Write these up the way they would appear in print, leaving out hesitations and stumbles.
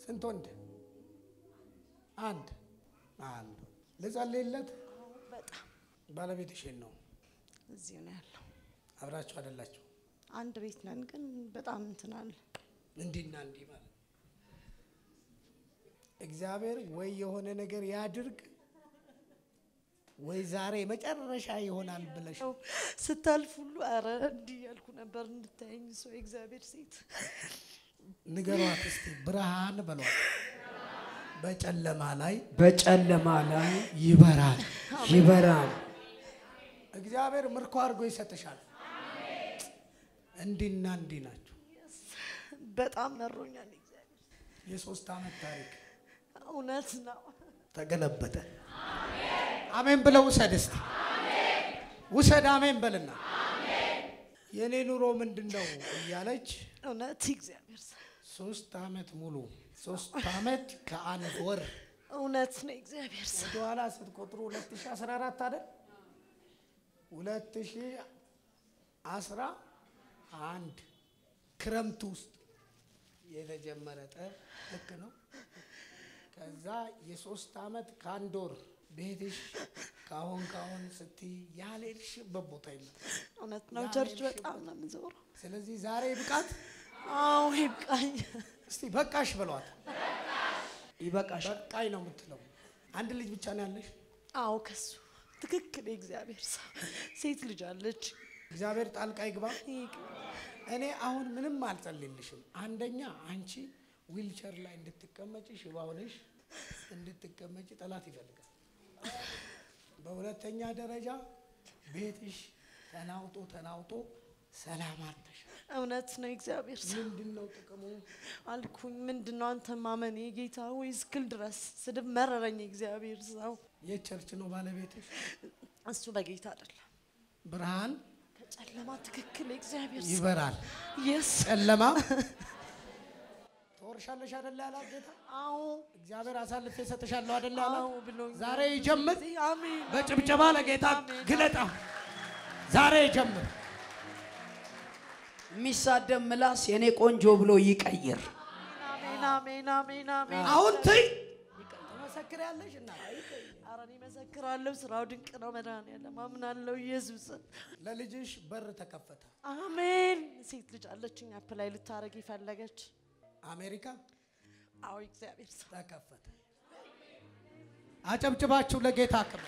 ስንት ወንድ አንድ ለጸልይለት በጣም ባለቤትሽን ነው እዚህ ነው ያለው አብራችሁ አይደላችሁ አንድ ቤት ነን ግን በጣም እንትናል እንዲና እንዲ ማለት እግዚአብሔር ወይ የሆነ ነገር ያድርግ ወይ ዛሬ መጨረሻ ይሆናል ብለሽ ስታልፍ ሁሉ አረ እንዲ ያልኩ ነበር እንድታየኝ ሰው እግዚአብሔር ሴት ንገሯት እስቲ ብርሃን በሏት በጨለማ ላይ ይበራል እግዚአብሔር ምርኮ አድርጎ ይሰጥሻል አሜን እንዲና እንዲ ናችሁ በጣም መሮኛል እግዚአብሔር የሶስት አመት ታሪክ እውነት ነው ተገለበጠ አሜን ብለው ውሰድ እስቲ አሜን ውሰድ አሜን በልና አሜን የኔ ኑሮ ምንድነው እያለች እውነት እግዚአብሔር 3 አመት ሙሉ 3 አመት ከአንድ ወር እውነት ነው እግዚአብሔር ወደኋላ ስትቆጥሩ 2014 አይደል 2011 ክረምት ውስጥ የተጀመረ ልክ ነው ከዛ የ3 አመት ከአንድ ወር ቤትሽ ካሁን ስቲ ያለልሽ በቦታ ይል እውነት ነው ቸርች በጣም ነው የምዞረው ስለዚህ ዛሬ ይብቃት አው ይብቃኝ እስቲ በቃሽ በሏት ይበቃሽ በቃይ ነው የምትለው አንድ ልጅ ብቻ ነው ያለሽ አው ከሱ ትክክል እግዚአብሔር ሴት ልጅ አለች እግዚአብሔር ጣልቃ ይግባ እኔ አሁን ምንም አልጸልይልሽም አንደኛ አንቺ ዊልቸር ላይ እንድትቀመጪ ሽባውነሽ እንድትቀመጪ ጠላት ይፈልጋል በሁለተኛ ደረጃ ቤትሽ ተናውጦ ሰላም አጥተሽ እውነት ነው እግዚአብሔር ምንድነው ጥቅሙ አልኩኝ ምንድነው አንተ ማመኔ ጌታ ወይ እስክል ድረስ ስድብ መረረኝ እግዚአብሔር ሰው የቸርች ነው ባለቤትሽ እሱ በጌታ አይደለም ብርሃን ከጨለማ ትክክል እግዚአብሔር ይበራል ጨለማ ተወርሻለሽ አይደል ያላት ጌታ አዎ እግዚአብሔር አሳልፌ ሰጥሻለሁ አይደል ያላት አዎ ብሎኝ ዛሬ ይጀምር አሜን በጭብጨባ ለጌታ ግለጣ ዛሬ ይጀምር ሚሳደም ምላስ የኔ ቆንጆ ብሎ ይቀይር አሜን አሁን ትይ ተመሰክሪያለሽ እና አራኒ መሰክራለሁ ስራው ድንቅ ነው መድኃኒዓለም አምናለሁ ኢየሱስ ለልጅሽ በር ተከፈተ አሜን ሴት ልጅ አለችኝ አፕላይ ልታረግ ይፈልገች አሜሪካ አው እግዚአብሔር ተከፈተ አጨብጭባችሁ ለጌታ ክብር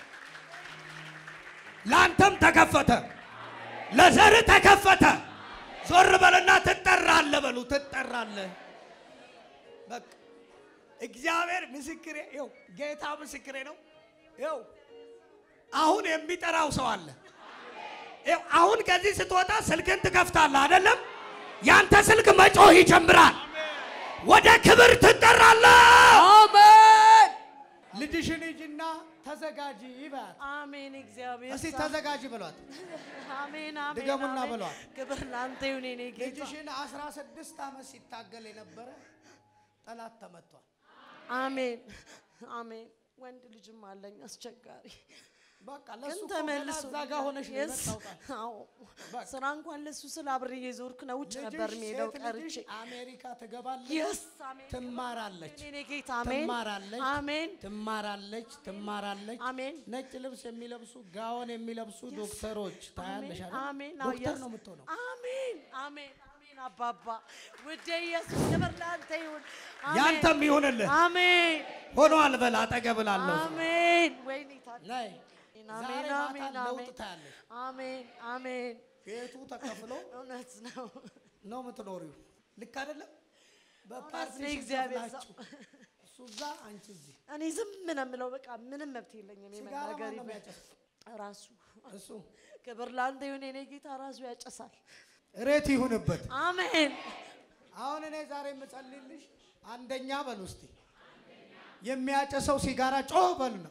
ላንተም ተከፈተ ለዘር ተከፈተ ዞር በልና ትጠራለህ በሉ ትጠራለህ በቃ እግዚአብሔር ምስክሬ ይው ጌታ ምስክሬ ነው ይው አሁን የሚጠራው ሰው አለ ይው አሁን ከዚህ ስትወጣ ስልክን ትከፍታለህ አይደለም ያንተ ስልክ መጮህ ይጀምራል ወደ ክብር ትጠራለህ አሜን ልጅሽን ሂጂና ተዘጋጂ ይባል አሜን እግዚአብሔር እስቲ ተዘጋጂ በሏት አሜን ድገሙና በሏት ክብር ላንተ ይሁን እኔ ጌታ ልጅሽን 16 አመት ሲታገል የነበረ ጠላት ተመቷል አሜን ወንድ ልጅም አለኝ አስቸጋሪ በቃ ለሱ ተመልሶ ዛጋ ሆነሽ መጣውቃል አዎ ስራ እንኳን ለሱ ስለ አብሬ የዞርክ ነው ውጭ ነበር ሜዳው ቀርጬ አሜሪካ ትገባለች ትማራለች እኔ ጌታ አሜን ትማራለች አሜን ነጭ ልብስ የሚለብሱ ጋውን የሚለብሱ ዶክተሮች ታያለሽ አይደል ዶክተር ነው የምትሆነው አሜን አባባ ወደ ኢየሱስ ክብር ላንተ ይሁን ያንተም ይሁንልህ አሜን ሆኗል በል አጠገብላለሁ አሜን ወይኔ ላይ አሜን ቤቱ ተከፍሎ እውነት ነው የምትኖሪው ልክ አይደለም በፓርቲ እግዚአብሔር ሱዛ አንቺ እዚህ እኔ ዝም ምን የምለው በቃ ምንም መብት የለኝም የመናገር ራሱ እሱ ክብር ላንተ ይሁን እኔ ጌታ ራሱ ያጨሳል ሬት ይሁንበት አሜን አሁን እኔ ዛሬ የምጸልይልሽ አንደኛ በል ውስጥ የሚያጨሰው ሲጋራ ጮህ በል ነው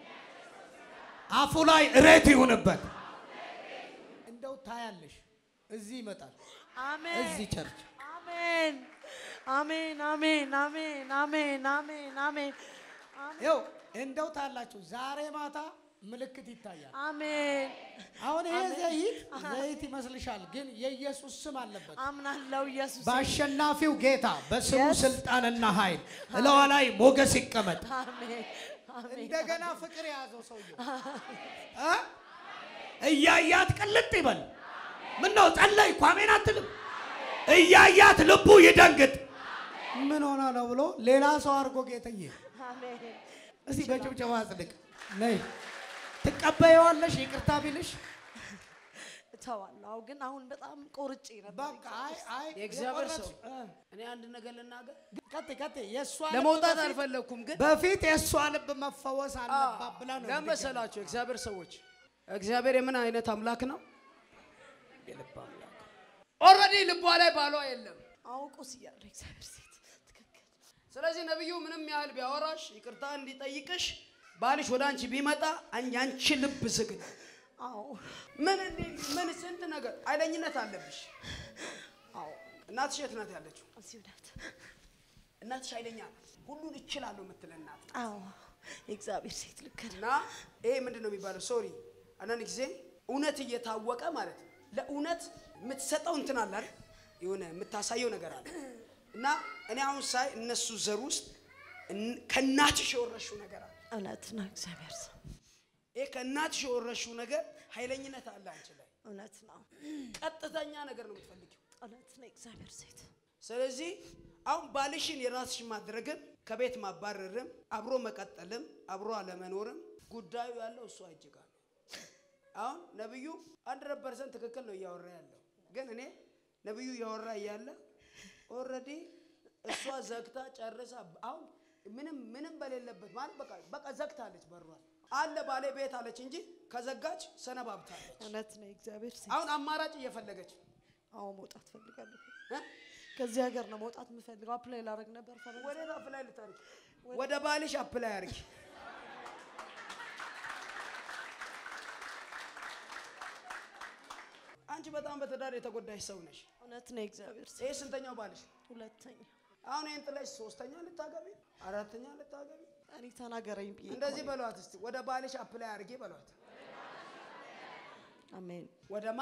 አፉ ላይ ሬት ይሁንበት እንደው ታያለሽ እዚህ ይመጣል አሜን እዚህ ቸርች አሜን ይው እንደው ታላችሁ ዛሬ ማታ ምልክት ይታያል። አሜን አሁን ይሄ ዘይት ይመስልሻል፣ ግን የኢየሱስ ስም አለበት። አምናለሁ ኢየሱስ በአሸናፊው ጌታ በስሙ Yes. ስልጣንና ኃይል እለዋ ላይ ሞገስ ይቀመጥ። አሜን አሜን እንደገና ፍቅር የያዘው ሰውየው እያያት ቅልጥ ይበል። ምን ነው ጸለይኩ አሜን አትልም? እያያት ልቡ ይደንግጥ። ምን ሆነ ነው ብሎ ሌላ ሰው አድርጎ ጌታዬ አሜን እስቲ በጭብጨባ አጽድቅ ነይ ትቀበይዋለሽ። ይቅርታ ቢልሽ ተዋለሁ ግን አሁን በጣም ቆርጬ ነበር። በቃ አይ የእግዚአብሔር ሰው እኔ አንድ ነገር ልናገር። ቀጥ የሷ ለመውጣት አልፈለኩም፣ ግን በፊት የሷ ልብ መፈወስ አለባት ብላ ነው ለመሰላችሁ እግዚአብሔር ሰዎች። እግዚአብሔር የምን አይነት አምላክ ነው? የልብ አምላክ። ኦልሬዲ ልቧ ላይ ባሏ የለም። አውቆስ ይያለ እግዚአብሔር ሴት ትክክል። ስለዚህ ነብዩ ምንም ያህል ቢያወራሽ ይቅርታ እንዲጠይቅሽ ባልሽ ወደ አንቺ ቢመጣ አንቺ ልብ ዝግ ነው። አዎ ምን ስንት ነገር አይለኝነት አለብሽ። አዎ እናትሽ የት ናት ያለችው? አሲውዳት እናትሽ አይለኛ ሁሉን እችላለሁ የምትል እናት። አዎ የእግዚአብሔር ሴት ልክ እና ይሄ ምንድነው የሚባለው? ሶሪ አንዳንድ ጊዜ እውነት እየታወቀ ማለት ለእውነት የምትሰጠው እንትን አለ አይደል? የሆነ የምታሳየው ነገር አለ። እና እኔ አሁን ሳይ እነሱ ዘር ውስጥ ከእናትሽ የወረሽው ነገር አለ። እውነት ነው እግዚአብሔር ሰው። ይሄ ከእናትሽ የወረሽው ነገር ኃይለኝነት አለ አንቺ ላይ። እውነት ነው። ቀጥተኛ ነገር ነው የምትፈልጊው። እውነት ነው እግዚአብሔር ሴት። ስለዚህ አሁን ባልሽን የራስሽ ማድረግም ከቤት ማባረርም አብሮ መቀጠልም አብሮ አለመኖርም ጉዳዩ ያለው እሱ አይጅጋ። አሁን ነብዩ 100% ትክክል ነው እያወራ ያለው። ግን እኔ ነብዩ እያወራ ያለ ኦሬዲ እሷ ዘግታ ጨርሳ አሁን ምንም በሌለበት ማለት በቃ ዘግታለች በሯል አለ ባለ ቤት አለች እንጂ ከዘጋች ሰነባብታለች። እውነት ነው እግዚአብሔር ሴት። አሁን አማራጭ እየፈለገች አዎ መውጣት ፈልጋለሁ። ከዚህ ሀገር ነው መውጣት የምፈልገው። አፕላይ ላደርግ ነበር ፈረንሳይ። ወደ አፕላይ ልታርጊ ወደ ባልሽ አፕላይ አርጊ። አንቺ በጣም በትዳር የተጎዳሽ ሰው ነሽ። እውነት ነው እግዚአብሔር ሴት። ይሄ ስንተኛው ባልሽ? ሁለተኛ። አሁን ይሄን ጥለሽ ሶስተኛ ልታገቢ አራተኛ ልታገቢ? እኔ ተናገረኝ ብዬ እንደዚህ በሏት እስቲ ወደ ባልሽ አፕላይ አርጊ በሏት። አሜን። ወደማ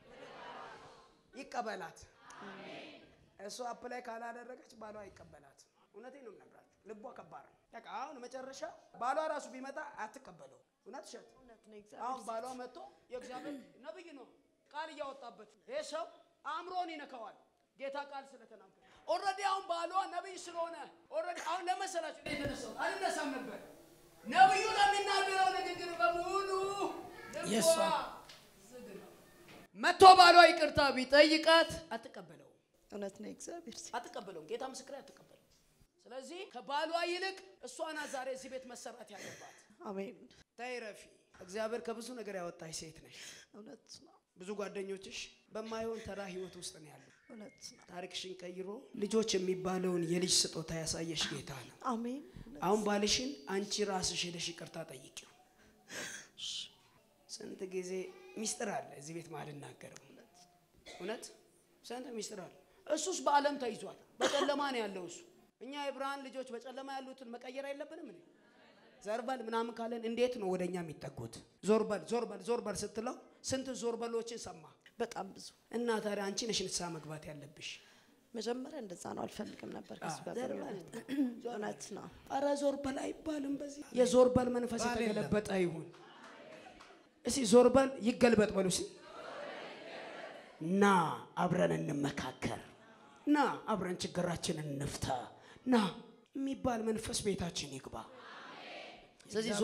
ይቀበላት። እሱ አፕላይ ካላደረገች ባሏ ይቀበላት። እውነቴን ነው የምነግራችሁ። ልቧ ከባድ ነው። በቃ አሁን መጨረሻ ባሏ ራሱ ቢመጣ አትቀበለው። እውነት ሸት እውነት ነው እግዚአብሔር። አሁን ባሏ መጥቶ የእግዚአብሔር ነብይ ነው ቃል እያወጣበት ይሄ ሰው አእምሮን ይነካዋል። ጌታ ቃል ስለተናገረ ኦሬዲ አሁን ባሏ ነብይ ስለሆነ ኦሬዲ አሁን ለመሰላችሁ የተነሳው አልነሳም ነበር። ነብዩ ለሚናገረው ንግግር በሙሉ የሷ መጥቶ ባሏ ይቅርታ ቢጠይቃት አትቀበለው። እውነት ነው እግዚአብሔር ሴት። አትቀበለው። ጌታ ምስክሬ አትቀበለው። ስለዚህ ከባሏ ይልቅ እሷና ዛሬ እዚህ ቤት መሰራት ያለባት። አሜን። ታይረፊ እግዚአብሔር ከብዙ ነገር ያወጣሽ ሴት ነሽ። እውነት ነው። ብዙ ጓደኞችሽ በማይሆን ተራ ህይወት ውስጥ ነው ያሉት። እውነት ነው። ታሪክሽን ቀይሮ ልጆች የሚባለውን የልጅ ስጦታ ያሳየሽ ጌታ ነው። አሜን። አሁን ባልሽን አንቺ ራስሽ ሄደሽ ይቅርታ ጠይቂው። ስንት ጊዜ ሚስጥር አለ እዚህ ቤት ማልናገረው እውነት ስንት ሚስጥር አለ። እሱስ በዓለም ተይዟል። በጨለማ ነው ያለው እሱ። እኛ የብርሃን ልጆች በጨለማ ያሉትን መቀየር አይለብንም እንዴ? ዘርበል ምናምን ካለን እንዴት ነው ወደኛ የሚጠጉት? ዞርበል ስትለው ስንት ዞርበሎችን ሰማ? በጣም ብዙ። እና ታዲያ አንቺ ነሽ ንስሐ መግባት ያለብሽ። መጀመሪያ እንደዛ ነው አልፈልግም ነበር ከሱ ጋር ግንኙነት። እውነት ነው። ኧረ ዞርበል አይባልም በዚህ። የዞርበል መንፈስ የተገለበጠ ይሁን። እስቲ ዞርበል ይገልበጥ በሉ እስቲ። ና አብረን እንመካከር፣ ና አብረን ችግራችንን እንፍታ፣ ና የሚባል መንፈስ ቤታችን ይግባ። ስለዚህ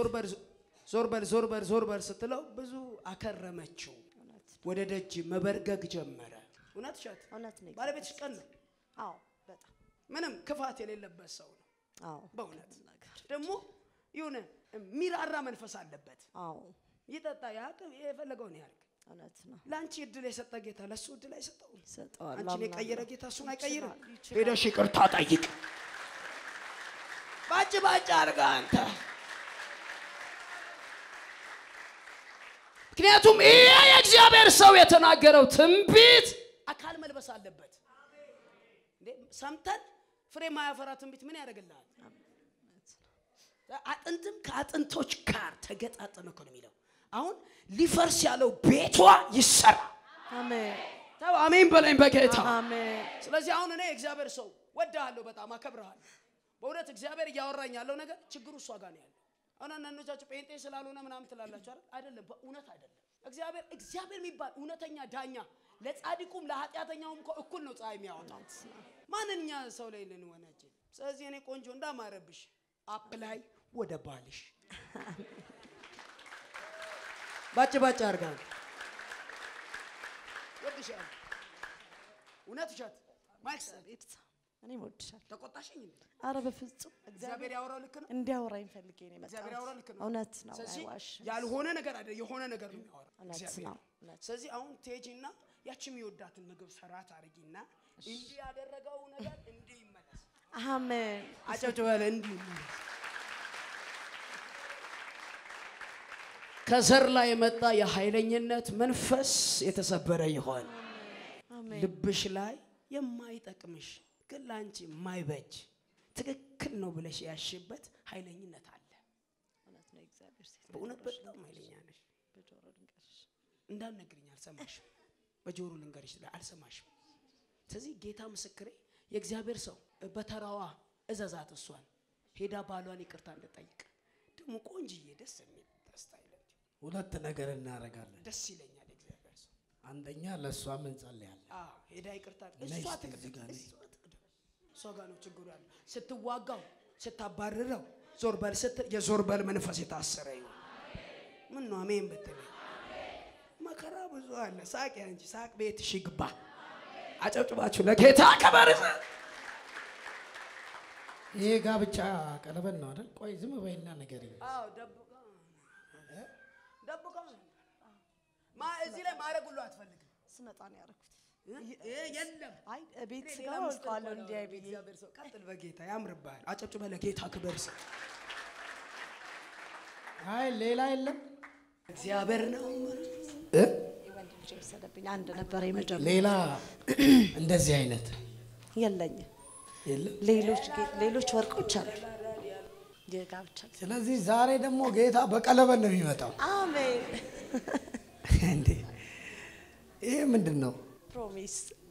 ዞርበል ስትለው ብዙ አከረመችው። ወደ ደጅ መበርገግ ጀመረ። እውነት ሸት እውነት ነው። ባለቤትሽ ቀን ነው። አዎ በጣም ምንም ክፋት የሌለበት ሰው ነው። አዎ በእውነት ደግሞ የሆነ ሚራራ መንፈስ አለበት። አዎ ይጠጣ ያቅም የፈለገውን ያርግ። እውነት ነው። ላንቺ እድል የሰጠ ጌታ ለሱ እድል አይሰጠው? ይሰጠዋል። አንቺን የቀየረ ጌታ እሱን አይቀይርም? ይችላል። ሄደሽ ይቅርታ ጠይቅ። ባጭ አርጋ አንተ። ምክንያቱም ይሄ የእግዚአብሔር ሰው የተናገረው ትንቢት አካል መልበስ አለበት። እንዴ ሰምተን ፍሬ ማያፈራ ትንቢት ምን ያደርግልሃል? አጥንትም ከአጥንቶች ጋር ተገጣጠመ እኮ ነው የሚለው። አሁን ሊፈርስ ያለው ቤቷ ይሰራ። አሜን ታው አሜን በለኝ በጌታ አሜን። ስለዚህ አሁን እኔ እግዚአብሔር ሰው ወዳለሁ፣ በጣም አከብራለሁ። በእውነት እግዚአብሔር እያወራኝ ያለው ነገር ችግሩ እሷ ጋር ነው ያለው። አሁን አንዳንዶቻችሁ ጴንጤ ስላልሆነ ምናምን ትላላችሁ አይደል? አይደለም፣ በእውነት አይደለም። እግዚአብሔር የሚባል እውነተኛ ዳኛ ለጻድቁም ለኃጢአተኛውም እኩል ነው ፀሐይ የሚያወጣው። ማንኛ ሰው ላይ ልንወነጀ። ስለዚህ እኔ ቆንጆ እንዳማረብሽ አፕላይ ወደ ባልሽ ባጭ አርጋን ወድሻል። እውነት ውሸት ማክስ እኔ ወድሻል። ተቆጣሽኝ እንዴ? አረ በፍጹም እግዚአብሔር ያወራው ልክ ነው። እንዲያወራኝ ፈልጌ ነው የመጣሁት። እግዚአብሔር ያወራው ልክ ነው። እውነት ነው። አይዋሽ። ያልሆነ ነገር አይደል፣ የሆነ ነገር ነው ያወራው እግዚአብሔር። ስለዚህ አሁን ቴጂና ያቺም ይወዳትን ምግብ ሰራት አርጊና እንዲህ ያደረገው ነገር እንዲህ ይመለስ። አሜን። አጨብጭበለ እንዲህ ይመለስ። ከዘር ላይ የመጣ የኃይለኝነት መንፈስ የተሰበረ ይሆን። አሜን። ልብሽ ላይ የማይጠቅምሽ ግን ላንቺ የማይበጅ ትክክል ነው ብለሽ ያሽበት ኃይለኝነት አለ። እውነት ነው። እግዚአብሔር ሴት በእውነት በጣም ኃይለኛ ነሽ። በጆሮ ልንገርሽ እንዳልነግርኝ አልሰማሽም። በጆሮ ልንገርሽ አልሰማሽም። ስለዚህ ጌታ ምስክሬ የእግዚአብሔር ሰው በተራዋ እዘዛት። እሷን ሄዳ ባሏን ይቅርታ እንድጠይቅ ደግሞ ቆንጅዬ ደስ የሚል ደስታ ይለኝ። ሁለት ነገር እናደርጋለን። ደስ ይለኛል እግዚአብሔር ሰው። አንደኛ ለሷ ምን ጸልያለን? ሄዳ ይቅርታ እሷ ትቅደም። እሷ ጋር ነው ችግሩ ያለው። ስትዋጋው ስታባርረው ዞር በል ስትል የዞር በል መንፈስ የታሰረ ይሁን። ምን ነው አሜን በተለይ መከራ ብዙ አለ። ሳቅ ያንቺ ሳቅ ቤትሽ ይግባ። አጨብጭባችሁ ለጌታ ከበር። ይሄ ጋብቻ ቀለበት ነው አይደል? ቆይ ዝም በይና ንገሪኝ። ደብቀው እዚህ ላይ ማድረግ ሁሉ አትፈልግም። ስመጣ ነው ያደረኩት። የለም አይ ቤት ጋር ወልቃለሁ እንዲያይ ብዬ። እግዚአብሔር ሰው ቀጥል በጌታ ያምርባል። አጨብጭበ ለጌታ ክብር ስጥ። አይ ሌላ የለም እግዚአብሔር ነው። ወንድ ልጅ ወሰደብኝ። አንድ ነበር የመጀመሪያ። ሌላ እንደዚህ አይነት የለኝም። የለም ሌሎች ወርቆች አሉ የጋብቻ። ስለዚህ ዛሬ ደግሞ ጌታ በቀለበት ነው የሚመጣው። አሜን። እንዴ ይሄ ምንድነው? ፕሮሚስ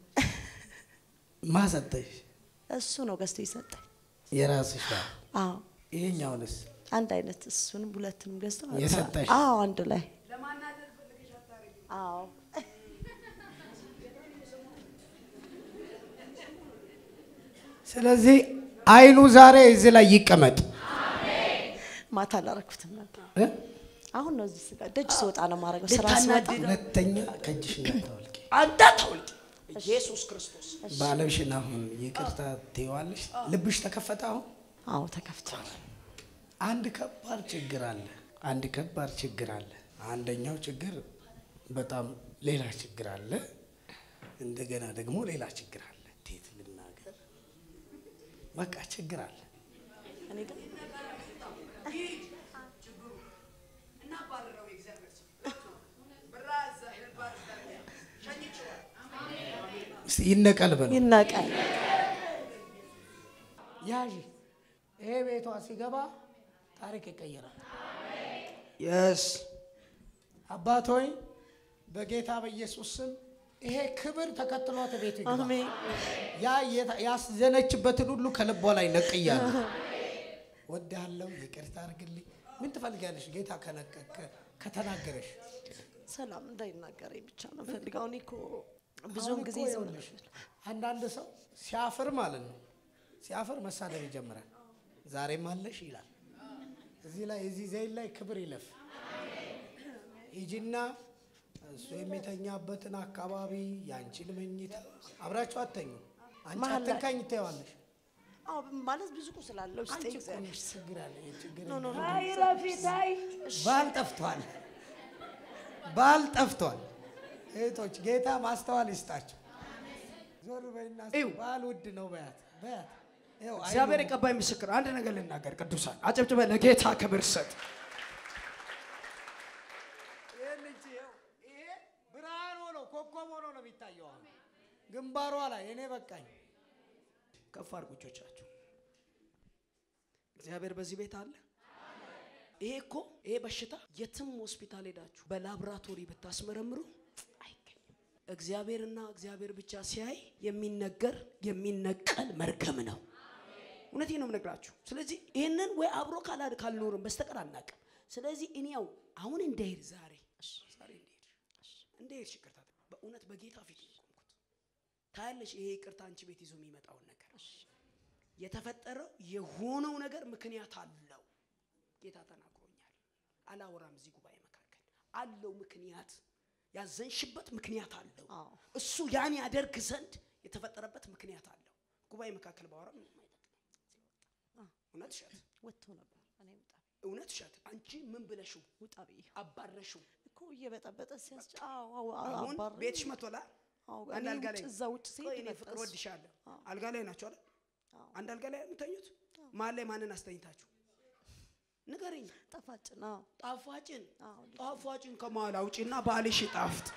ማሰጠሽ እሱ ነው ገዝቶ ይሰጣል። የራስሽ ነው? አዎ። ይሄኛውንስ? አንድ አይነት እሱንም ሁለቱንም ገዝቶ የሰጠሽ? አዎ አንድ ላይ። ለማናደር ፈልገሽ አታረጊ። አዎ። ስለዚህ አይኑ ዛሬ እዚህ ላይ ይቀመጥ። አሜን። ማታ አላረኩትም ነበር። አሁን ነው እዚህ ጋር ደጅ ስወጣ ነው ማረገው። ስራ ስወጣ ሁለተኛ ከእጅሽ እንዳታወልቂ። እንዳታወልቂ ኢየሱስ ክርስቶስ ባለሽና አሁን ይቅርታ ትይዋለሽ። ልብሽ ተከፈተ አሁን? አዎ ተከፍቷል። አንድ ከባድ ችግር አለ። አንደኛው ችግር በጣም ሌላ ችግር አለ። እንደገና ደግሞ ሌላ ችግር አለ። እንዴት ልናገር? በቃ ችግር አለ። እኔ ግን ይነቀል በል ይነቀል። ያጂ ይሄ ቤቷ ሲገባ ታሪክ ይቀየራል። የስ አባት ሆይ በጌታ በኢየሱስ ስም ይሄ ክብር ተከትሏት ቤቱ ይገባ። አሜን። ያ ያስዘነችበትን ሁሉ ከልቧ ላይ ነቅያለሁ። ወዳለው ይቅርታ አድርግልኝ። ምን ትፈልጋለሽ? ጌታ ከተናገረሽ ሰላም እንዳይናገረኝ ብቻ ነው ፈልጋው። እኔ እኮ ብዙም ጊዜ ይዘውልሽ አንዳንድ ሰው ሲያፍር ማለት ነው ሲያፍር መሳደብ ይጀምራል። ዛሬም አለሽ ይላል። እዚህ ላይ እዚህ ዘይል ላይ ክብር ይለፍ። ሂጂና እሱ የሚተኛበትን አካባቢ ያንቺን መኝታ አብራችሁ አተኙ። አንቺ አትንካኝ ትይዋለሽ። አዎ ማለት ብዙ ቁስል አለው ውስጥ እግዚአብሔር ችግር አለ። ችግር አይ ረፊታይ ባል ጠፍቷል። እህቶች ጌታ ማስተዋል ይስጣችሁ። ዞር በይና ባል ውድ ነው በያት። እግዚአብሔር የቀባይ ምስክር አንድ ነገር ልናገር። ቅዱሳን አጨብጭበ ለጌታ ክብር ሰጥ። ይሄ ብርሃን ሆኖ ኮከብ ሆኖ ነው የሚታየው። ግንባሯ ላይ እኔ በቃኝ። ከፍ አድርጉ እጆቻችሁ። እግዚአብሔር በዚህ ቤት አለ። ይሄ እኮ ይሄ በሽታ የትም ሆስፒታል ሄዳችሁ በላብራቶሪ ብታስመረምሩ አይገኝም። እግዚአብሔርና እግዚአብሔር ብቻ ሲያይ የሚነገር የሚነቀል መርገም ነው። እውነቴን ነው የምነግራችሁ። ስለዚህ ይሄንን ወይ አብሮ ካልኖርም በስተቀር አናውቅም። ስለዚህ እኔው አሁን እንደሄድ ዛሬ እንደሄድ ይቅርታ በእውነት በጌታ ፊት ቆምኩት። ታያለሽ ይሄ ይቅርታ አንቺ ቤት ይዞ የሚመጣው ነገር የተፈጠረው የሆነው ነገር ምክንያት አለው። ጌታ ተናግሮኛል። አላወራም እዚህ ጉባኤ መካከል አለው ምክንያት። ያዘንሽበት ምክንያት አለው። እሱ ያን ያደርግ ዘንድ የተፈጠረበት ምክንያት አለው። ጉባኤ መካከል ባወራ ምን ማለት ነው? እውነት ሸት ወጥቶ ነበር። እኔ ወጣ እውነት ሸት አንቺ ምን ብለሽው ውጣ ብዬ አባረሽው እኮ እየበጠበጠ ሲያስጫ አሁን ቤትሽ መጥቶላ አንድ አልጋ ላይ እዛ ውጭ ሲሄድ እኔ ፍቅር ወድሻለሁ አልጋ ላይ ናቸው አይደል? አንድ አልጋ ላይ የምትተኙት ማን ላይ ማንን አስተኝታችሁ ንገረኝ። ጣፋጭን ከመሃል አውጪና ባልሽ ይጣፍጥ።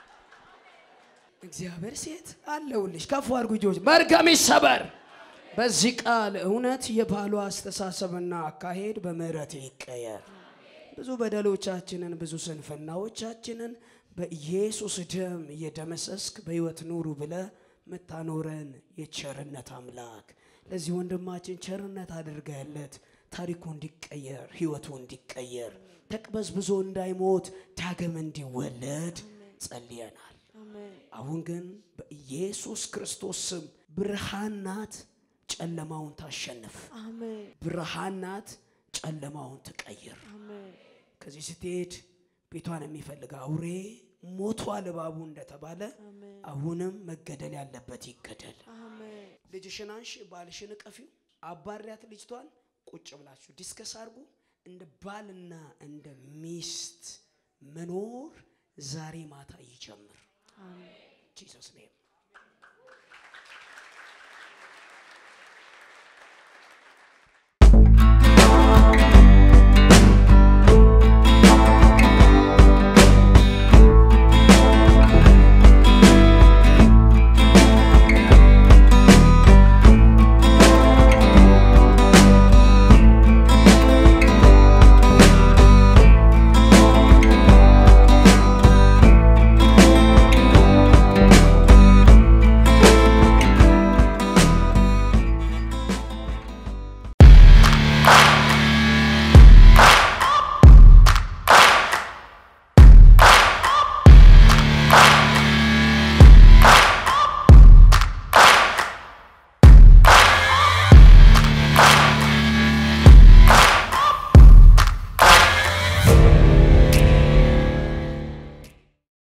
እግዚአብሔር ሴት አለውልሽ ከፍ አድርጉ ልጆች። መርገም ይሰበር በዚህ ቃል። እውነት የባሏ አስተሳሰብና አካሄድ በምህረት ይቀየር። ብዙ በደሎቻችንን ብዙ ስንፍናዎቻችንን በኢየሱስ ደም እየደመሰስክ በሕይወት ኑሩ ብለ መታኖረን የቸርነት አምላክ ለዚህ ወንድማችን ቸርነት አድርገህለት ታሪኩ እንዲቀየር ሕይወቱ እንዲቀየር ተቅበዝብዞ እንዳይሞት ዳግም እንዲወለድ ጸልየናል። አሁን ግን በኢየሱስ ክርስቶስ ስም ብርሃን ናት፣ ጨለማውን ታሸንፍ። ብርሃን ናት፣ ጨለማውን ትቀይር። ከዚህ ስትሄድ ቤቷን የሚፈልግ አውሬ ሞቷል እባቡ እንደተባለ አሁንም መገደል ያለበት ይገደል። ልጅሽን አንሺ፣ ባልሽን እቀፊው፣ አባሪያት ልጅቷን ቁጭ ብላችሁ ዲስከስ አድርጉ። እንደ ባልና እንደ ሚስት መኖር ዛሬ ማታ ይጀምር። ጂሰስ ኔም